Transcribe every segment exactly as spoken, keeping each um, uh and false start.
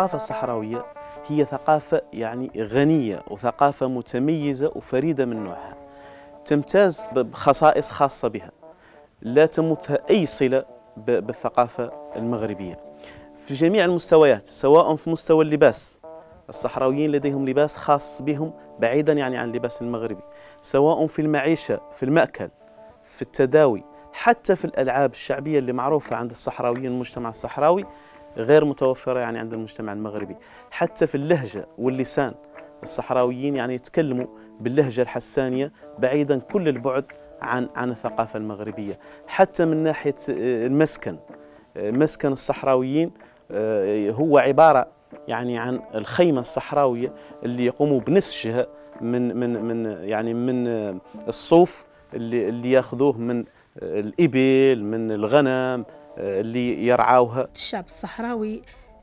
الثقافة الصحراوية هي ثقافة يعني غنية وثقافة متميزة وفريدة من نوعها، تمتاز بخصائص خاصة بها لا تمتها أي صلة بالثقافة المغربية في جميع المستويات، سواء في مستوى اللباس. الصحراويين لديهم لباس خاص بهم بعيدا يعني عن اللباس المغربي، سواء في المعيشة، في المأكل، في التداوي، حتى في الألعاب الشعبية اللي معروفة عند الصحراويين المجتمع الصحراوي غير متوفرة يعني عند المجتمع المغربي. حتى في اللهجة واللسان الصحراويين يعني يتكلموا باللهجة الحسانية بعيدا كل البعد عن عن الثقافة المغربية. حتى من ناحية المسكن، مسكن الصحراويين هو عبارة يعني عن الخيمة الصحراوية اللي يقوموا بنسجها من من من يعني من الصوف اللي اللي ياخذوه من الإبل، من الغنم اللي يرعاوها. الشعب الصحراوي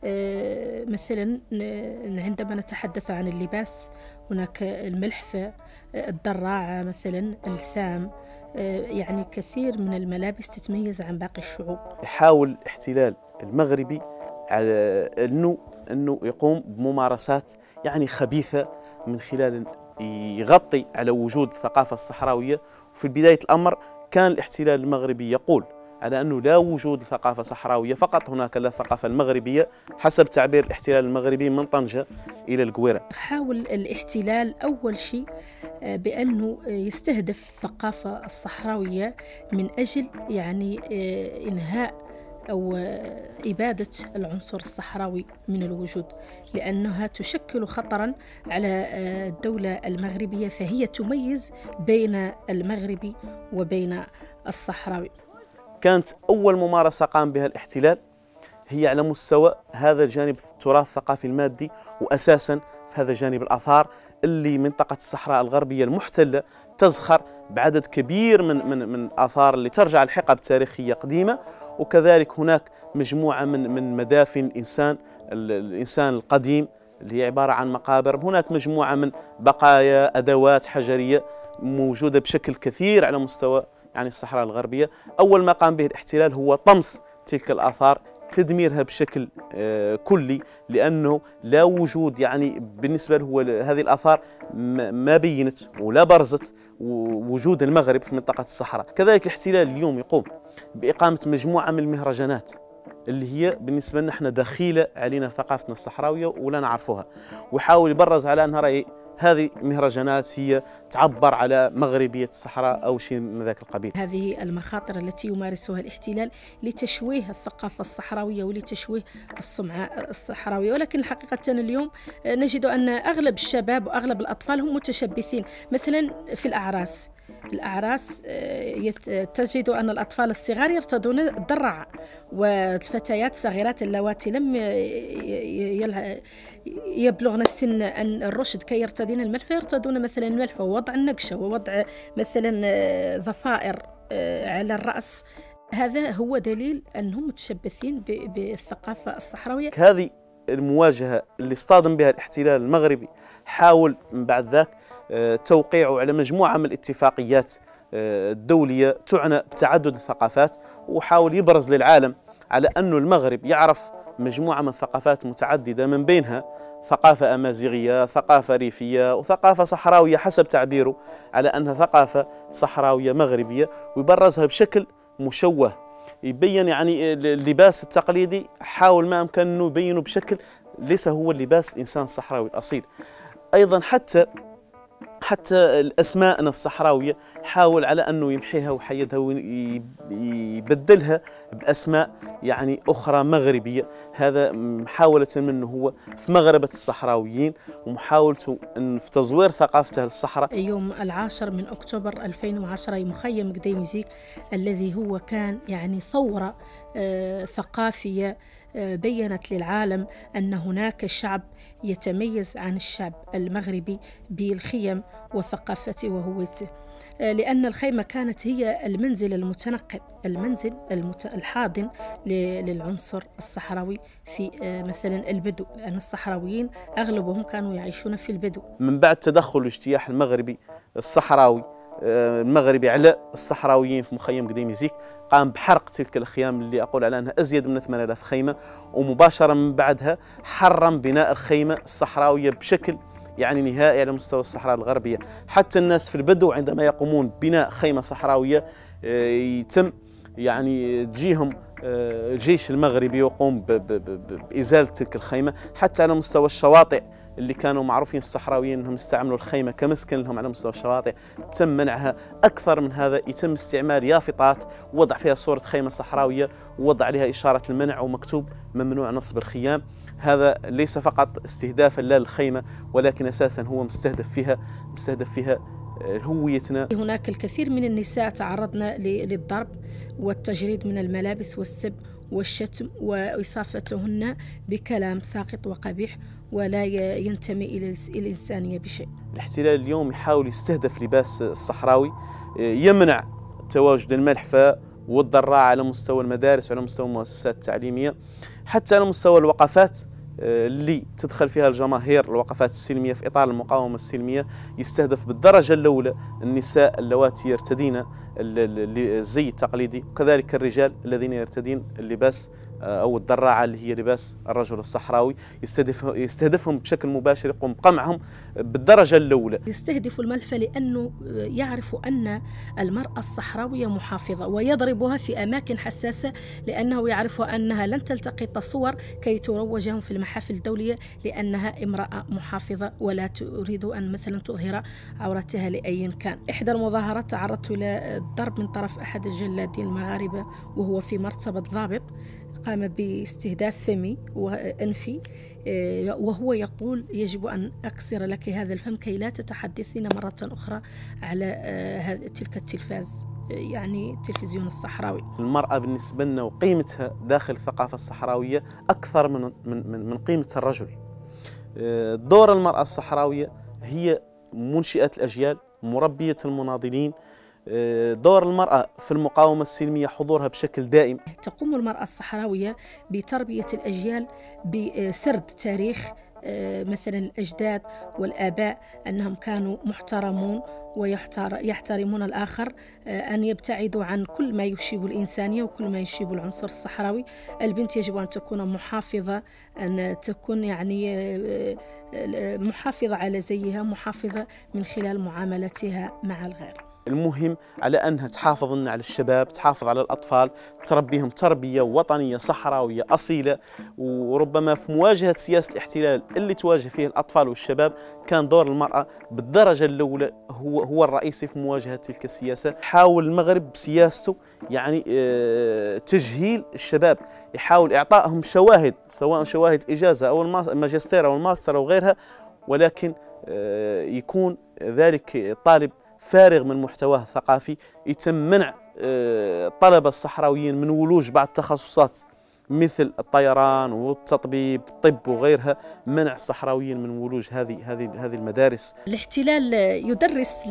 مثلا عندما نتحدث عن اللباس هناك الملحفة، الدراعة مثلا، الثام، يعني كثير من الملابس تتميز عن باقي الشعوب. يحاول الاحتلال المغربي على انه انه يقوم بممارسات يعني خبيثة من خلال يغطي على وجود الثقافة الصحراوية. وفي بداية الأمر كان الاحتلال المغربي يقول على أنه لا وجود ثقافة صحراوية فقط، هناك لا ثقافة المغربية حسب تعبير الاحتلال المغربي من طنجة إلى القويرة. حاول الاحتلال أول شيء بأنه يستهدف الثقافة الصحراوية من أجل يعني إنهاء أو إبادة العنصر الصحراوي من الوجود، لأنها تشكل خطراً على الدولة المغربية، فهي تميز بين المغربي وبين الصحراوي. كانت أول ممارسة قام بها الاحتلال هي على مستوى هذا الجانب التراث الثقافي المادي، وأساساً في هذا جانب الآثار اللي منطقة الصحراء الغربية المحتلة تزخر بعدد كبير من من من الآثار اللي ترجع لحقب تاريخية قديمة. وكذلك هناك مجموعة من من مدافن الإنسان الإنسان القديم اللي هي عبارة عن مقابر. هناك مجموعة من بقايا أدوات حجرية موجودة بشكل كثير على مستوى يعني الصحراء الغربية. أول ما قام به الاحتلال هو طمس تلك الآثار، تدميرها بشكل كلي، لأنه لا وجود يعني بالنسبة له هذه الآثار ما بينت ولا برزت وجود المغرب في منطقة الصحراء. كذلك الاحتلال اليوم يقوم بإقامة مجموعة من المهرجانات اللي هي بالنسبة لنا احنا دخيلة علينا ثقافتنا الصحراوية ولا نعرفوها، ويحاول يبرز على أنها رأي هذه مهرجانات هي تعبر على مغربية الصحراء أو شيء من ذاك القبيل. هذه المخاطر التي يمارسها الاحتلال لتشويه الثقافة الصحراوية ولتشويه السمعة الصحراوية، ولكن حقيقة اليوم نجد أن أغلب الشباب وأغلب الأطفال هم متشبثين. مثلا في الأعراس الأعراس تجد أن الأطفال الصغار يرتدون الدراعة، والفتيات الصغيرات اللواتي لم يبلغن السن أن الرشد كي يرتدين الملفة يرتدون مثلا الملفة ووضع النقشة ووضع مثلا ضفائر على الرأس. هذا هو دليل أنهم متشبثين بالثقافة الصحراوية. هذه المواجهة اللي اصطدم بها الاحتلال المغربي حاول من بعد ذاك توقيعه على مجموعة من الاتفاقيات الدولية تعنى بتعدد الثقافات، وحاول يبرز للعالم على أنه المغرب يعرف مجموعة من الثقافات متعددة، من بينها ثقافة أمازيغية، ثقافة ريفية، وثقافة صحراوية حسب تعبيره على أنها ثقافة صحراوية مغربية، ويبرزها بشكل مشوه. يبين يعني اللباس التقليدي حاول ما أمكن أنه يبينه بشكل ليس هو اللباس الإنسان الصحراوي الأصيل. أيضا حتى حتى الأسماء الصحراوية حاول على أنه يمحيها ويحيدها ويبدلها بأسماء يعني أخرى مغربية. هذا محاولة منه هو في مغربة الصحراويين ومحاولته أن في تزوير ثقافته للصحراء. يوم العاشر من أكتوبر ألفين وعشرة مخيم قديمزيك الذي هو كان يعني ثورة آه ثقافية آه بيّنت للعالم أن هناك شعب يتميز عن الشعب المغربي بالخيم وثقافته وهويته، لأن الخيمة كانت هي المنزل المتنقل، المنزل الحاضن للعنصر الصحراوي في مثلا البدو، لأن الصحراويين أغلبهم كانوا يعيشون في البدو. من بعد تدخل الاجتياح المغربي الصحراوي المغربي على الصحراويين في مخيم قديميزيك، قام بحرق تلك الخيام اللي أقول على أنها أزيد من ثمانية آلاف خيمة، ومباشرة من بعدها حرم بناء الخيمة الصحراوية بشكل يعني نهائي على مستوى الصحراء الغربية. حتى الناس في البدو عندما يقومون ببناء خيمة صحراوية يتم يعني تجيهم الجيش المغربي يقوم بإزالة تلك الخيمة. حتى على مستوى الشواطئ اللي كانوا معروفين الصحراويين انهم يستعملوا الخيمه كمسكن لهم على مستوى الشواطئ، تم منعها. اكثر من هذا، يتم استعمال يافطات وضع فيها صوره خيمه صحراويه ووضع عليها اشاره المنع ومكتوب ممنوع نصب الخيام. هذا ليس فقط استهدافا لا للخيمه، ولكن اساسا هو مستهدف فيها مستهدف فيها هويتنا. هناك الكثير من النساء تعرضن للضرب والتجريد من الملابس والسب والشتم وإصافتهن بكلام ساقط وقبيح ولا ينتمي إلى الإنسانية بشيء. الاحتلال اليوم يحاول يستهدف لباس الصحراوي، يمنع تواجد الملحفة والضراعة على مستوى المدارس وعلى مستوى المؤسسات التعليمية، حتى على مستوى الوقفات اللي تدخل فيها الجماهير، الوقفات السلمية في إطار المقاومة السلمية. يستهدف بالدرجة الأولى النساء اللواتي يرتدين الزي التقليدي، وكذلك الرجال الذين يرتدين اللباس أو الدراعة اللي هي لباس الرجل الصحراوي. يستهدف يستهدفهم بشكل مباشر، يقوم بقمعهم بالدرجة الأولى. يستهدف الملحفة لأنه يعرف أن المرأة الصحراوية محافظة ويضربها في أماكن حساسة، لأنه يعرف أنها لن تلتقط صور كي تروجهم في المحافل الدولية لأنها امرأة محافظة ولا تريد أن مثلا تظهر عورتها لأي كان. إحدى المظاهرات تعرضت إلى الضرب من طرف أحد الجلادين المغاربة وهو في مرتبة ضابط، قام باستهداف فمي وأنفي وهو يقول يجب أن أكسر لك هذا الفم كي لا تتحدثين مرة أخرى على تلك التلفاز، يعني التلفزيون الصحراوي. المرأة بالنسبة لنا وقيمتها داخل الثقافة الصحراوية أكثر من من من قيمة الرجل. دور المرأة الصحراوية هي منشئة الأجيال، مربية المناضلين. دور المرأة في المقاومة السلمية حضورها بشكل دائم. تقوم المرأة الصحراوية بتربية الأجيال بسرد تاريخ مثلا الأجداد والآباء أنهم كانوا محترمون ويحترمون الآخر، أن يبتعدوا عن كل ما يشيب الإنسانية وكل ما يشيب العنصر الصحراوي. البنت يجب أن تكون محافظة، أن تكون يعني محافظة على زيها، محافظة من خلال معاملتها مع الغير. المهم على أنها تحافظ على الشباب، تحافظ على الأطفال، تربيهم تربية وطنية صحراوية أصيلة. وربما في مواجهة سياسة الاحتلال اللي تواجه فيه الأطفال والشباب كان دور المرأة بالدرجة الأولى هو هو الرئيسي في مواجهة تلك السياسة. حاول المغرب بسياسته يعني تجهيل الشباب، يحاول إعطائهم شواهد، سواء شواهد الإجازة أو الماجستير أو الماستر أو غيرها، ولكن يكون ذلك الطالب فارغ من محتواه الثقافي. يتم منع الطلبة الصحراويين من ولوج بعض التخصصات مثل الطيران والتطبيب، الطب وغيرها، منع الصحراويين من ولوج هذه هذه هذه المدارس. الاحتلال يدرس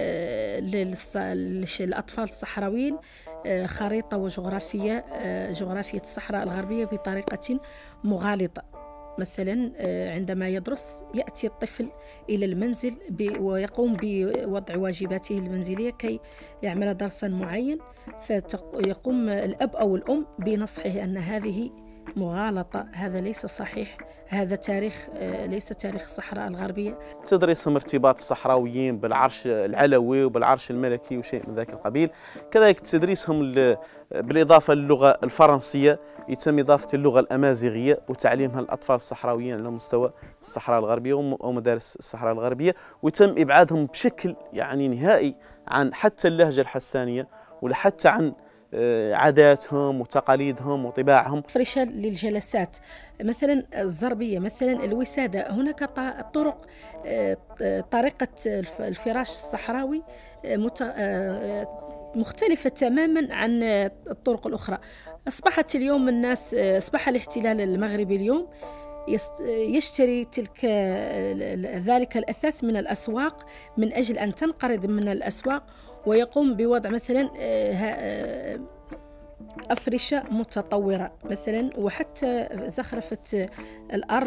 للأطفال الصحراويين خريطة وجغرافية جغرافية الصحراء الغربية بطريقة مغالطة. مثلا عندما يدرس يأتي الطفل إلى المنزل ويقوم بوضع واجباته المنزلية كي يعمل درسا معين، فيقوم الأب أو الأم بنصحه أن هذه مغالطة، هذا ليس صحيح، هذا تاريخ ليس تاريخ الصحراء الغربية. تدريسهم ارتباط الصحراويين بالعرش العلوي وبالعرش الملكي وشيء من ذاك القبيل. كذلك تدريسهم بالإضافة للغة الفرنسية، يتم إضافة اللغة الأمازيغية وتعليمها للأطفال الصحراويين على مستوى الصحراء الغربية ومدارس الصحراء الغربية، ويتم إبعادهم بشكل يعني نهائي عن حتى اللهجة الحسانية ولا حتى عن عاداتهم وتقاليدهم وطباعهم. فرشة للجلسات مثلا الزربية، مثلا الوسادة. هناك طرق، طريقة الفراش الصحراوي مختلفة تماما عن الطرق الأخرى. أصبحت اليوم الناس، أصبح الاحتلال المغربي اليوم يشتري تلك ذلك الأثاث من الأسواق من أجل أن تنقرض من الأسواق، ويقوم بوضع مثلا أفرشة متطورة مثلا، وحتى زخرفة الأرض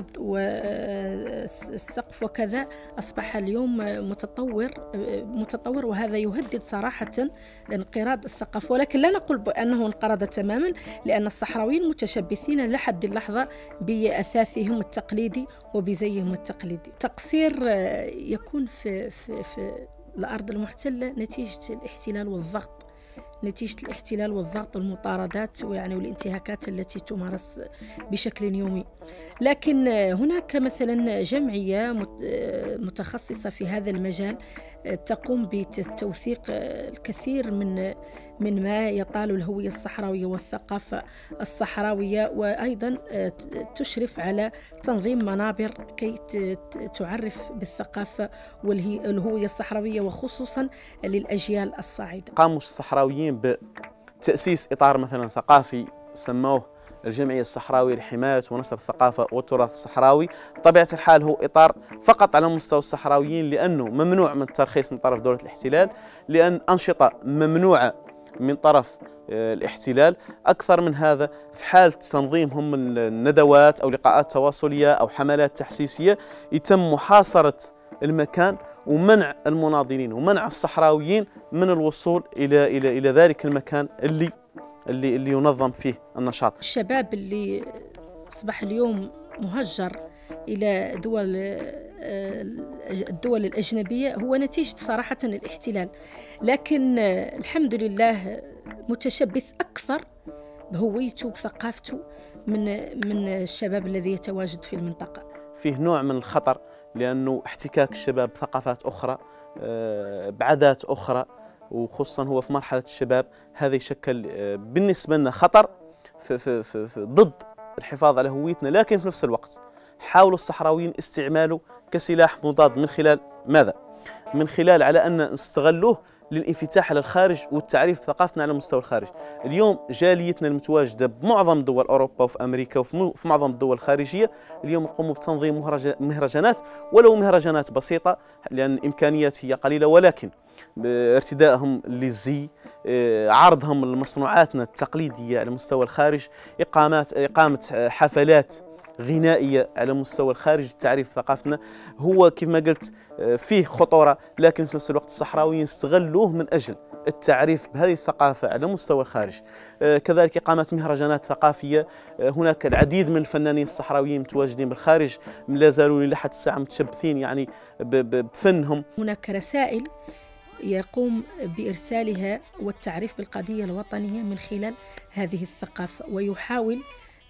والسقف وكذا أصبح اليوم متطور متطور وهذا يهدد صراحة انقراض الثقافة. ولكن لا نقول بأنه انقرض تماما، لأن الصحراويين متشبثين لحد اللحظة بأثاثهم التقليدي وبزيهم التقليدي. تقصير يكون في, في, في الأرض المحتلة نتيجة الاحتلال والضغط، نتيجة الاحتلال والضغط والمطاردات ويعني والانتهاكات التي تمارس بشكل يومي. لكن هناك مثلا جمعية متخصصة في هذا المجال تقوم بتوثيق الكثير من من ما يطال الهوية الصحراوية والثقافة الصحراوية، وأيضا تشرف على تنظيم منابر كي تعرف بالثقافة والهوية الصحراوية وخصوصا للأجيال الصاعدة. قاموا الصحراويين بتأسيس إطار مثلا ثقافي سموه الجمعية الصحراوية لحماية ونشر الثقافة والتراث الصحراوي. بطبيعة الحال هو إطار فقط على مستوى الصحراويين، لأنه ممنوع من الترخيص من طرف دولة الاحتلال، لأن أنشطة ممنوعة من طرف الاحتلال. أكثر من هذا، في حال تنظيمهم الندوات أو لقاءات تواصلية أو حملات تحسيسية يتم محاصرة المكان ومنع المناضلين ومنع الصحراويين من الوصول إلى إلى إلى ذلك المكان اللي اللي اللي ينظم فيه النشاط. الشباب اللي أصبح اليوم مهجر إلى دول الدول الأجنبية هو نتيجة صراحة الاحتلال، لكن الحمد لله متشبث أكثر بهويته وثقافته من من الشباب الذي يتواجد في المنطقة. فيه نوع من الخطر، لأنه احتكاك الشباب بثقافات أخرى بعادات أخرى، وخصوصا هو في مرحلة الشباب، هذا يشكل بالنسبة لنا خطر في في في في ضد الحفاظ على هويتنا. لكن في نفس الوقت حاولوا الصحراويين استعماله كسلاح مضاد. من خلال ماذا؟ من خلال على أن نستغلوه للانفتاح على الخارج والتعريف بثقافتنا على مستوى الخارج. اليوم جاليتنا المتواجدة بمعظم دول أوروبا وفي أمريكا وفي معظم الدول الخارجية اليوم يقوموا بتنظيم مهرجانات، ولو مهرجانات بسيطة لأن الإمكانيات هي قليلة، ولكن ارتدائهم للزي، عرضهم لمصنوعاتنا التقليدية على مستوى الخارج، إقامات إقامة حفلات غنائية على مستوى الخارج لتعريف ثقافتنا. هو كيف ما قلت فيه خطورة، لكن في نفس الوقت الصحراويين استغلوه من أجل التعريف بهذه الثقافة على مستوى الخارج. كذلك إقامة مهرجانات ثقافية. هناك العديد من الفنانين الصحراويين متواجدين بالخارج لا زالوا لحد الساعة متشبثين يعني بفنهم. هناك رسائل يقوم بإرسالها والتعريف بالقضية الوطنية من خلال هذه الثقافة، ويحاول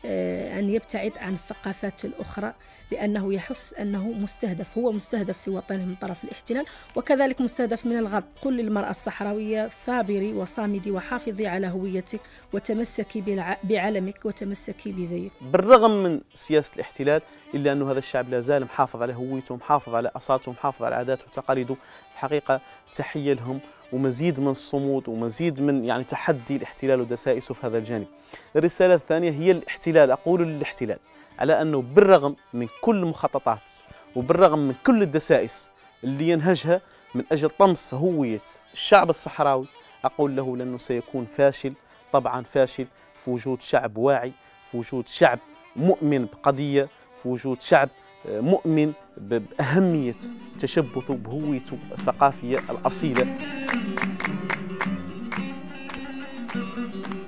أن يبتعد عن الثقافات الأخرى، لأنه يحس أنه مستهدف، هو مستهدف في وطنه من طرف الاحتلال، وكذلك مستهدف من الغرب. قل للمرأة الصحراوية ثابري وصامدي وحافظي على هويتك وتمسكي بعلمك وتمسكي بزيك. بالرغم من سياسة الاحتلال إلا أن هذا الشعب لا زال محافظ على هويته، محافظ على أصالته، محافظ على عاداته وتقاليده. الحقيقة تحية لهم، ومزيد من الصمود ومزيد من يعني تحدي الاحتلال ودسائسه في هذا الجانب. الرسالة الثانية هي الاحتلال، أقول للاحتلال على أنه بالرغم من كل المخططات وبالرغم من كل الدسائس اللي ينهجها من أجل طمس هوية الشعب الصحراوي، أقول له لأنه سيكون فاشل، طبعا فاشل في وجود شعب واعي، في وجود شعب مؤمن بقضية، في وجود شعب مؤمن بأهمية تشبثه بهويته الثقافية الأصيلة.